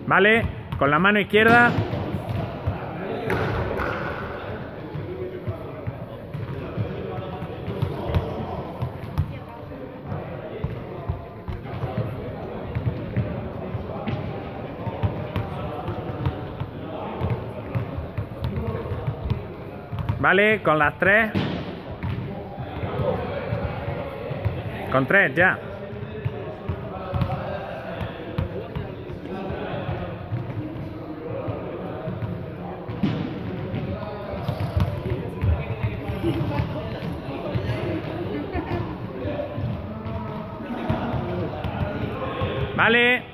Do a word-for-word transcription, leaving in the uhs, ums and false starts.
Vale, con la mano izquierda. Vale, con las tres. Con tres ya. Vale.